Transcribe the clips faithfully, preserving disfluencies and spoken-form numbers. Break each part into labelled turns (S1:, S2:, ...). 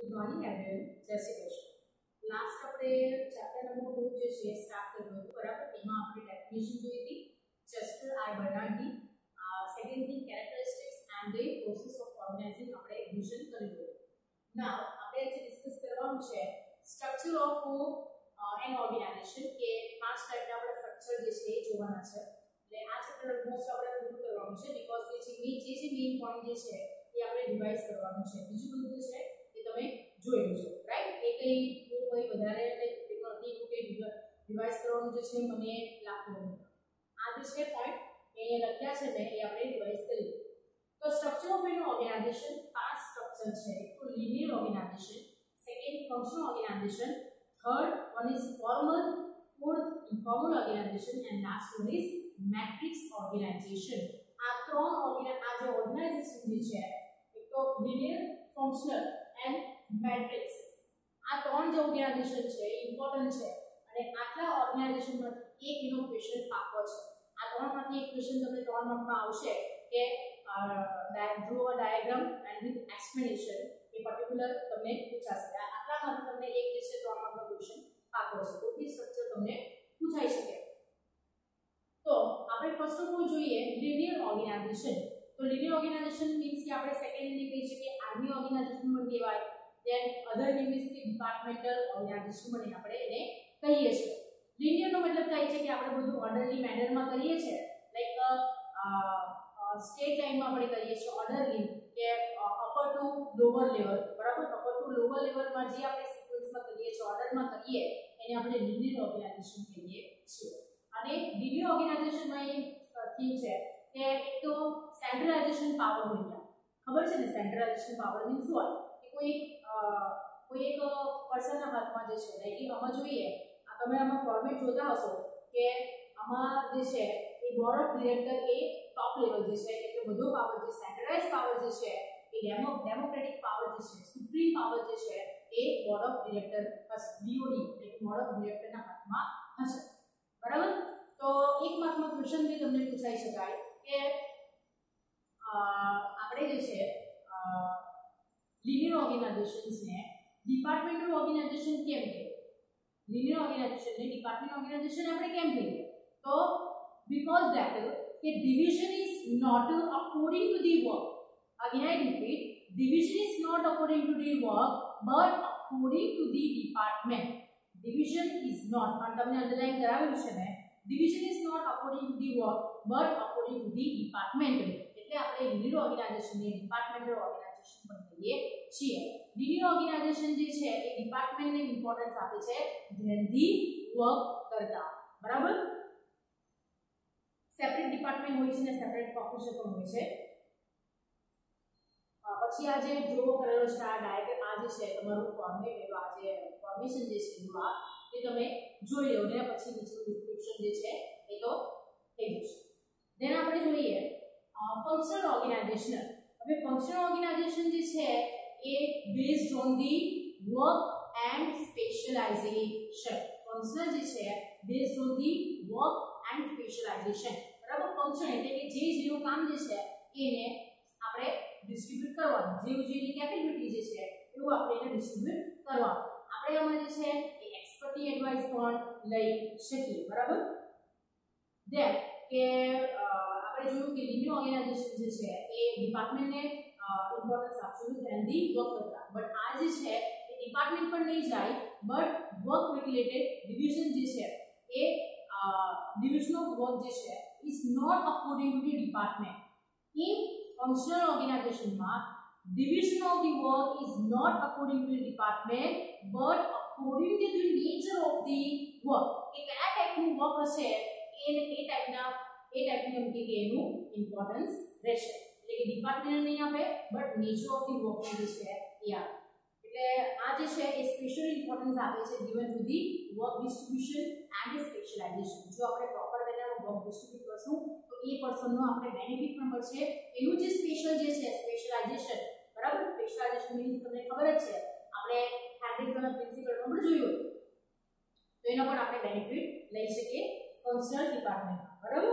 S1: Good morning everyone, જય Shri Krishna. Last આપણે chapter number four જે છે સ્ટાર્ટ કર્યું હતું, બરાબર. એમાં આપણે ડેફિનેશન જોઈ હતી, ચેસ્ટર આર બર્નાર્ડની. Second thing characteristics and the process of organizing આપણે રિવિઝન કર્યું હતું. નાઉ આપણે જે ડિસ્કસ કરવાનું છે સ્ટ્રક્ચર ઓફ એન ઓર્ગેનાઇઝેશન, કે પાંચ ટાઈપના આપણે સ્ટ્રક્ચર જે છે એ જોવાના છે. એટલે આ ચેપ્ટર ઓલમોસ્ટ આપણે પૂરું કરવાનું છે, બીકોઝ જે છે મેઇન જે છે મેઇન પોઈન્ટ જે છે એ આપણે રિવાઇઝ કરવાનું છે. બીજું બધું છે એ તમે જોઈ લેજો, રાઈટ. એ કઈ બહુ કોઈ વધારે નથી એવું કે રિવાઇઝ કરવાનું જે છે મને લાગતું નથી. આ જે છે પોઈન્ટ એ લખ્યા છે મેં, એ આપણે રિવાઇઝ કરી. તો સ્ટ્રક્ચર ઓફ એન ઓર્ગેનાઇઝેશન પાંચ સ્ટ્રક્ચર છે. એક તો linear organization, second functional organization, third one is formal, fourth informal organization and last one is matrix organization. આ ત્રણ ઓર્ગેના આ જે ઓર્ગેનાઇઝેશન જે છે, એક તો લિનિયર, ફંક્શનલ એન્ડ મેટ્રિક્સ, આ ત્રણ જે ઓર્ગેનાઇઝેશન છે એ ઇમ્પોર્ટન્ટ છે. અને આટલા ઓર્ગેનાઇઝેશનમાંથી એક એનો ક્વેશ્ચન પાકો છે. આ ત્રણમાંથી એક ક્વેશ્ચન તમને ત્રણ માર્કમાં આવશે કે draw a diagram and with explanation, એ પર્ટિક્યુલર તમને પૂછાશે. આટલામાંથી તમને એક જે છે ત્રણ માર્કનો ક્વેશ્ચન પાકો છે. તો એ સ્ટ્રક્ચર તમને પૂછાઈ શકે. તો આપણે ફર્સ્ટ ઓફ ઓલ જોઈએ લિનિયર ઓર્ગેનાઇઝેશન. તો લિનિયર ઓર્ગેનાઇઝેશન મીન્સ કે આપણે સેકન્ડલી કહી શકીએ આર્મી ઓર્ગેનાઇઝેશન પણ કહેવાય. ધેન અધર નેમ ઇઝ કે ડિપાર્ટમેન્ટલ ઓર્ગેનાઇઝેશન પણ આપણે એને કહીએ છીએ. લિનિયર નો મતલબ થાય છે કે આપણે બધું ઓર્ડરલી મેનરમાં કરીએ છીએ, લાઈક સ્ટેટ લાઇનમાં આપણે કરીએ છીએ ઓર્ડરલી, કે અપર ટુ લોઅર લેવલ, બરાબર. અપર ટુ લોઅર લેવલમાં જે આપણે સિક્વન્સમાં કરીએ છીએ, ઓર્ડરમાં કરીએ, એને આપણે લિનિયર ઓર્ગેનાઇઝેશન કહીએ છીએ. અને લિનિયર ઓર્ગેનાઇઝેશનમાં એ થીમ છે કે એક તો સેન્ટ્રલાઇઝેશન પાવર હોય. ખબર છે ને, સેન્ટ્રલાઇઝેશન પાવર મીન્સ વોટ, કે કોઈ કોઈ એક પર્સનના હાથમાં જે છે, લાઈક આમાં જોઈએ, આ તમે આમાં ફોર્મેટ જોતા હશો કે આમાં જે છે એ બોર્ડ ઓફ ડિરેક્ટર એ ટોપ લેવલ જે છે, એટલે બધો પાવર જે સેન્ટ્રલાઇઝ પાવર જે છે એ ડેમો ડેમોક્રેટિક પાવર જે છે, સુપ્રીમ પાવર જે છે એ બોર્ડ ઓફ ડિરેક્ટર હશે, બીઓડી એટલે બોર્ડ ઓફ ડિરેક્ટરના હાથમાં હશે, બરાબર. તો એક માર્કનો ક્વેશ્ચન બી તમને પૂછાઈ શકાય કે આપણે જે છે લિનિયર ઓર્ગેનાઇઝેશન્સને ડિપાર્ટમેન્ટલ ઓર્ગેનાઇઝેશન કેમ કહીએ? લિનિયર ઓર્ગેનાઇઝેશનને ડિપાર્ટમેન્ટ ઓર્ગેનાઇઝેશન આપણે કેમ કહીએ? તો બીકોઝ ધેટ કે division is not according to the work. Again I repeat, division is not according to the work but according to the department. Division is not, અને તમને underline કરાવેલું છે ને, division is not according to the work but according to the department. એટલે આપણે linear ઓર્ગેનાઇઝેશનને departmental organization પણ કહીએ છીએ. લિનિયર ઓર્ગેનાઇઝેશન જે છે એ ડિપાર્ટમેન્ટને ઇમ્પોર્ટન્સ આપે છે ધેન ધી વર્ક કરતા, બરાબર. સેપરેટ ડિપાર્ટમેન્ટ હોય છે ને સેપરેટ ઓફિસર પણ હોય છે. પછી આ જે ડ્રો કરેલો છે આ ડાયાગ્રામ, આ જે છે તમારું ફોર્મેટ, એવા આ જે ફોર્મેશન જે છે આ એ તમે જોઈ લો ને પછી નીચેનું ડિસ્ક્રિપ્શન જે છે એ તો થઈ જશે. ધેન આપણે જોઈએ ફંક્શનલ ઓર્ગેનાઇઝેશન. હવે ફંક્શનલ ઓર્ગેનાઇઝેશન જે છે એ based on the work and specialization. Functional જે છે based on the work and specialization, બરાબર. ફંક્શન એટલે કે જે જેનું કામ જે છે એને આપણે ડિસ્ટ્રીબ્યુટ કરવાનું, જેવું જેની કેપેબિલિટી જે છે એવું આપણે એને ડિસ્ટ્રીબ્યુટ કરવાનું. આપણે આમાં જે છે એ એક્સપર્ટની એડવાઇસ પણ લઈ શકીએ, બરાબર. ધેન કે આપણે જોયું કે લિનિયર ઓર્ગેનાઇઝેશન જે છે એ ડિપાર્ટમેન્ટને ઇમ્પોર્ટન્સ આપશું ધેન ધી વર્ક કરતા. બટ આ જે છે એ ડિપાર્ટમેન્ટ પર નહીં જાય બટ વર્ક રિલેટેડ ડિવિઝન જે છે એ division of work જે છે is not according to the department. In functional organization માં division of the work is not according to the department but according to the nature of the work. કે કયા ટાઈપનું work હશે એને એ ટાઈપના એ ટાઈપનું એમ કે એનું ઇમ્પોર્ટન્સ રહેશે. એટલે કે ડિપાર્ટમેન્ટ નહીં આપે but nature of the work જે છે એ આપે. એટલે આ જે છે એ સ્પેશિયલ ઇમ્પોર્ટન્સ આપે છે given to the work distribution and specialization. જો આપણે પ્રોપર વેમાં વર્ક ડિસ્ટ્રીબ્યુટ કરશું તો એ પર્સનનો આપણે બેનિફિટ પણ મળશે. એનું જે સ્પેશિયલ જે છે સ્પેશિયલાઇઝેશન, બરાબર. સ્પેશિયલાઇઝેશન મીન્સ તમને ખબર જ છે, આપણે હેન્ડ્રિકના પ્રિન્સિપલમાં પણ જોયું તો એનો પણ આપણે બેનિફિટ લઈ શકીએ ફંક્શનલ ડિપાર્ટમેન્ટમાં, બરાબર.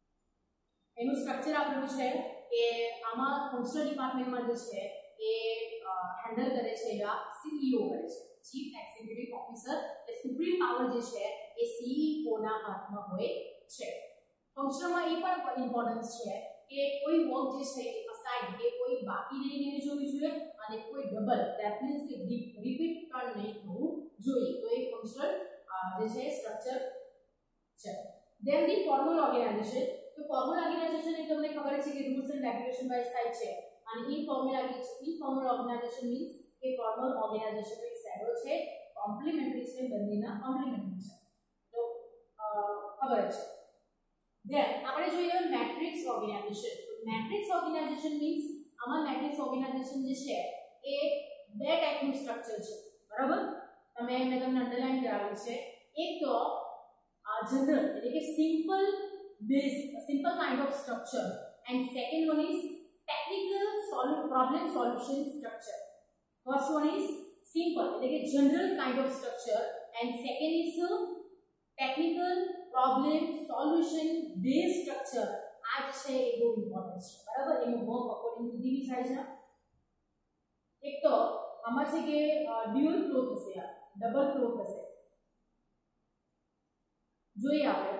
S1: એનું સ્ટ્રક્ચર આપેલું છે કે આમાં ફંક્શનલ ડિપાર્ટમેન્ટમાં જે છે એ હેન્ડલ કરે છે એવા સીઈઓ કરે છે, ચીફ એક્ઝિક્યુટિવ ઓફિસર. એટલે સુપ્રીમ પાવર જે છે એ સીઈઓ ના હાથમાં હોય છે. ફંક્શનમાં એ પણ ઇમ્પોર્ટન્સ છે કે કોઈ વર્ક જે છે એ અસાઇન કે કોઈ બાકી નહીં જોવી જોઈએ અને કોઈ ડબલ ધેટ મીન્સ કે રિપીટ પણ નહીં થવું જોઈએ. તો એ ફંક્શનલ જે છે સ્ટ્રક્ચર છે. Then the formal organization. તો ફોર્મલ ઓર્ગેનાઇઝેશન એ તમને ખબર છે કે રૂલ્સ એન્ડ રેગ્યુલેશન વાઇઝ થાય છે અને ઇનફોર્મલ ઇનફોર્મલ ઓર્ગેનાઇઝેશન મીન્સ કે ફોર્મલ ઓર્ગેનાઇઝેશન એક સેડો છે, કોમ્પ્લિમેન્ટરી છે, બંનેના કોમ્પ્લિમેન્ટરી છે. તો ખબર છે. ધેન આપણે જોઈએ matrix organization. Matrix organization means આમાં મેટ્રિક્સ ઓર્ગેનાઇઝેશન જે છે એ બે ટાઈપનું સ્ટ્રક્ચર છે, બરાબર. તમે મેં તમને અંડરલાઈન કરાવ્યું છે. એક તો જનરલ એટલે કે simple base simple kind of structure and second one is technical solve problem solution structure. First one is simple એટલે કે general kind of structure and second is technical problem solution base structure. આ જ છે એ બહુ important છે, બરાબર. એનું work according to the થાય છે. એક તો આમાં છે કે ડ્યુઅલ ફ્લો થશે, આ ડબલ ફ્લો થશે. જોઈએ આપણે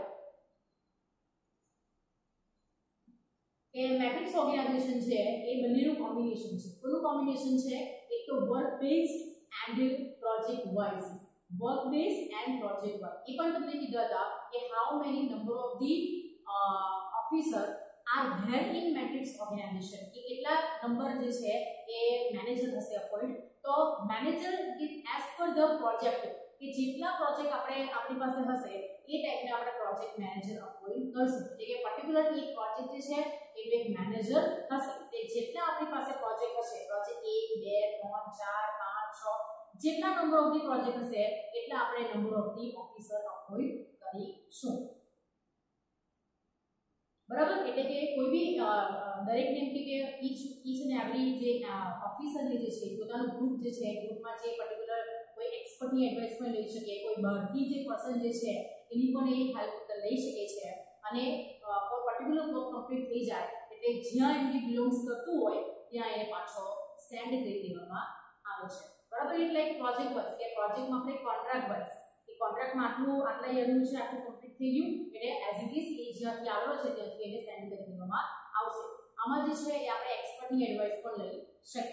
S1: કે મેટ્રિક્સ ઓર્ગેનાઇઝેશન છે એ બંનેનું કોમ્બિનેશન છે. કોનું કોમ્બિનેશન છે? એક તો work based and project wise. Work based and project wise. એ પણ તમને કીધા હતા કે how many number of the officer are there in matrix organization, કે કેટલા નંબર જે છે એ મેનેજર હશે અપોઇન્ટ. તો manager is as per the project, કે જેટલા પ્રોજેક્ટ આપણે આપણી પાસે હશે એ ટાઈપના આપણે પ્રોજેક્ટ મેનેજર અપોઇન્ટ કરશું. એટલે કે પર્ટિક્યુલર એક પ્રોજેક્ટ જે છે એ એક મેનેજર હશે. તે જેટલા આપણી પાસે પ્રોજેક્ટ હશે, પ્રોજેક્ટ એક બે ત્રણ ચાર પાંચ છ જેટલા નંબર ઓફ ધી પ્રોજેક્ટ હશે એટલા આપણે number of the officer appoint કરીશું, બરાબર. એટલે કે કોઈ બી દરેકને એમ કે ઈચ ઈચ એન્ડ એવરી જે ઓફિસરની જે છે પોતાનું ગ્રુપ જે છે ગ્રુપમાં જે પર્ટિક્યુલર કોઈ એક્સપર્ટની એડવાઇસ પણ લઈ શકે, કોઈ બહારથી જે પર્સન જે છે એની પણ એ હેલ્પ લઈ શકે છે. અને પર્ટિક્યુલર વર્ક કમ્પ્લીટ થઈ જાય એટલે જ્યાં એમની બિલોંગ્સ કરતું હોય ત્યાં એને પાછો સેન્ડ કરી દેવામાં આવે છે, બરાબર. એટલે એક પ્રોજેક્ટ વર્ક કે પ્રોજેક્ટમાં આપણે કોન્ટ્રાક્ટ વર્ક કે કોન્ટ્રાક્ટમાં આટલું આટલા યરનું છે આટલું કમ્પ્લીટ થઈ ગયું એટલે એઝ ઇટ ઇઝ એ જ્યાંથી આવેલો છે ત્યાંથી એને સેન્ડ કરી દેવામાં આવશે. આમાં જે છે એ આપણે એક્સપર્ટની એડવાઇસ પણ લઈ શકીએ.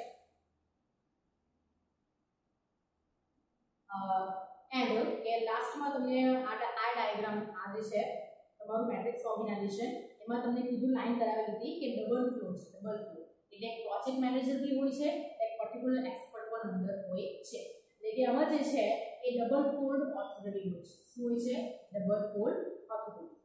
S1: એન્ડ કે લાસ્ટમાં તમને આ આ ડાયાગ્રામ આ જે છે તમારું મેટ્રિક્સ ઓર્ગેનાઇઝેશન એમાં તમને કીધું લાઈન કરાવેલી હતી કે ડબલ ફ્લો છે. ડબલ ફ્લો એટલે પ્રોજેક્ટ મેનેજર બી હોય છે, એક પર્ટિક્યુલર એક્સપર્ટ પણ અંદર હોય છે. એટલે કે આમાં જે છે એ ડબલ ફોલ્ડ ઓથોરિટી હોય છે. શું હોય છે? Double fold authority.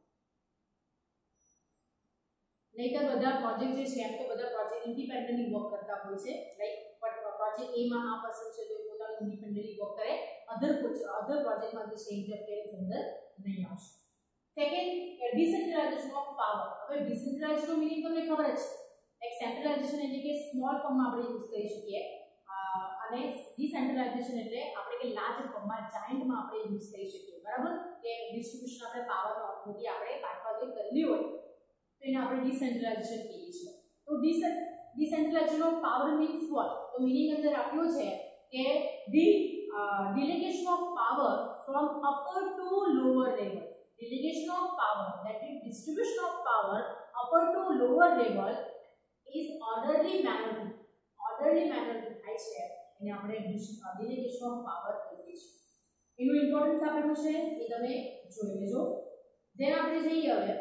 S1: નહીતર બધા પ્રોજેક્ટ જે છે એમ તો બધા પ્રોજેક્ટ ઇન્ડિપેન્ડન્ટલી વર્ક કરતા હોય છે. લાઈક પ્રોજેક્ટ એ માં આ પર્સન છે તો પોતાનું ઇન્ડિપેન્ડન્ટલી વર્ક કરે, અધર અધર પ્રોજેક્ટમાં જે છે ઇન્ટરફેરન્સ અંદર નહીં આવશે. Second, decentralization of power. હવે ડિસેન્ટ્રલાઇઝેશનનો મીનિંગ તમને ખબર જ છે. એક સેન્ટ્રલાઇઝેશન એટલે કે સ્મોલ ફોર્મમાં આપણે યુઝ કરી શકીએ અને ડિસેન્ટ્રલાઇઝેશન એટલે આપણે કે લાર્જ ફોર્મમાં જાયન્ટમાં આપણે યુઝ કરી શકીએ, બરાબર. કે ડિસ્ટ્રીબ્યુશન આપણે પાવરનો ઓથોરિટી આપણે બાયફાર્ગેટ કરેલી હોય તો એને આપણે ડિસેન્ટ્રલાઇઝેશન કહીએ છીએ. તો decentralization of power means what? તો મીનિંગ અંદર આપ્યો છે કે the delegation of power from upper to lower level. Delegation of power, that is distribution of power upper to lower level is orderly manner. Orderly manner થાય છે એને આપણે delegation of power કહીએ છીએ. એનું ઇમ્પોર્ટન્સ આપેલું છે એ તમે જોઈ લેજો. ધેન આપણે જઈએ હવે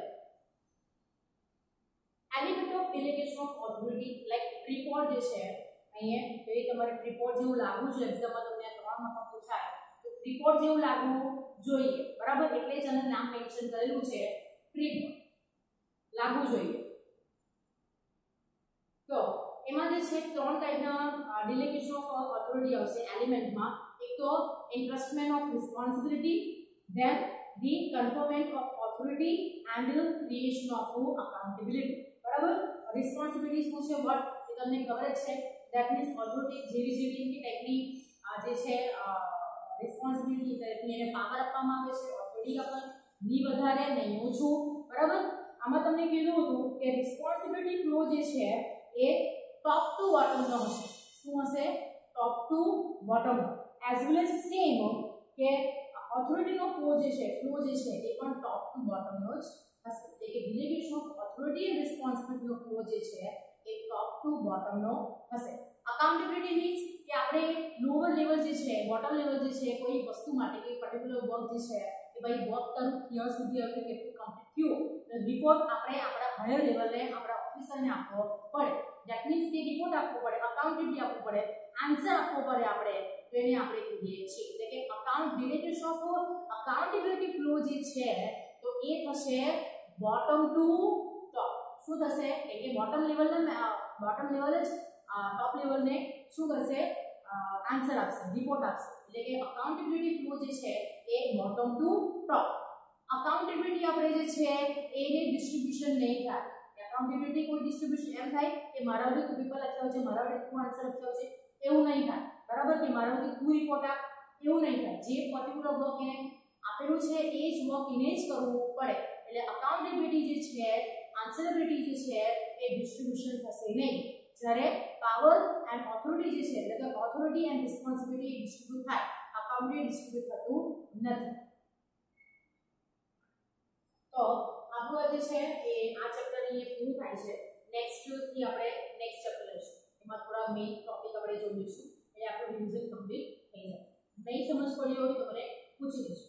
S1: element of delegation of authority, like report જે છે અહીંયા તો એ તમારે રિપોર્ટ જેવું લાગવું જોઈએ. એક્ઝામમાં તમને ત્રણ માર્ક પૂછાય તો રિપોર્ટ જેવું લાગવું જોઈએ, બરાબર. એટલે જ આનું નામ મેન્શન કરેલું છે રિપોર્ટ લાગવું જોઈએ. તો એમાં જે છે ત્રણ ટાઈપના ડિલેગેશન ઓફ ઓથોરિટી આવશે એલિમેન્ટમાં. એક તો entrustment of responsibility, then the conferment of authority and creation of accountability, બરાબર. રિસ્પોન્સિબિલિટી શું છે? વોટ એ તમને ખબર જ છે. That means authority જેવી જેવી કે ટાઈપની આ જે છે રિસ્પોન્સિબિલિટી ટાઈપની એને પાવર આપવામાં આવે છે. ઓથોરિટી આપણ ની વધારે નહીં ઓછું, બરાબર. આમાં તમને કીધું હતું કે રિસ્પોન્સિબિલિટી ફ્લો જે છે એ ટોપ ટુ બોટમ નો હશે. શું હશે top to bottom as well as same કે ઓથોરિટીનો ફ્લો જે છે ફ્લો જે છે એ પણ ટોપ ટુ બોટમનો જ હશે એટલે કે ડિલિગેશન ઓફ ઓથોરિટી એન્ડ રિસ્પોન્સિબિલિટીનો ફ્લો જે છે એ ટોપ ટુ બોટમનો હશે અકાઉન્ટેબિલિટી મીન્સ કે આપણે લોઅર લેવલ જે છે બોટમ લેવલ જે છે કોઈ વસ્તુ માટે કોઈ પર્ટિક્યુલર વર્ક જે છે કે ભાઈ વર્ક કરું ક્યાં સુધી આપણે કેટલું કમ્પ્લીટ થયું તો રિપોર્ટ આપણે આપણા હાયર લેવલે આપણા ઓફિસરને આપવો પડે ધેટ મીન્સ કે રિપોર્ટ આપવો પડે અકાઉન્ટેબિલિટી આપવું પડે આન્સર આપવો પડે આપણે તો એને આપણે કહીએ છીએ એટલે કે account delegation of accountability flow જે છે તો એ થશે બોટમ ટુ ટોપ શું થશે એટલે કે બોટમ લેવલને બોટમ લેવલ જ ટોપ લેવલને શું કરશે આન્સર આપશે રિપોર્ટ આપશે એટલે કે અકાઉન્ટેબિલિટી ફ્લો જે છે એ બોટમ ટુ ટોપ અકાઉન્ટેબિલિટી આપણે જે છે એને ડિસ્ટ્રીબ્યુશન નહીં થાય અકાઉન્ટેબિલિટી કોઈ ડિસ્ટ્રીબ્યુશન એમ થાય કે મારા વડે તું પેપર લખ્યો છે મારા વડે તું આન્સર લખ્યો છે એવું નહીં થાય બરાબર કે મારા વડે તું રિપોર્ટ આપ એવું નહીં થાય જે પર્ટિક્યુલર વર્ક એને આપેલું છે એ જ વર્ક એને જ કરવું પડે એટલે અકાઉન્ટેબિલિટી જે છે આન્સરેબિલિટી જે છે એ ડિસ્ટ્રીબ્યુશન થશે નહીં જ્યારે પાવર એન્ડ ઓથોરિટી જે છે એટલે કે ઓથોરિટી એન્ડ રિસ્પોન્સિબિલિટી ડિસ્ટ્રીબ્યુટ થાય અકાઉન્ટેબિલિટી ડિસ્ટ્રીબ્યુટ થતું નથી તો આપણું જે છે એ આ ચેપ્ટર અહીંયા પૂરું થાય છે નેક્સ્ટ થી આપણે નેક્સ્ટ ચેપ્ટર લઈશું એમાં થોડા મેઇન ટોપિક આપણે જોઈશું એટલે આપણું રિવિઝન કમ્પ્લીટ થઈ જાય નહીં સમજ પડી હોય તો મને પૂછી લેજો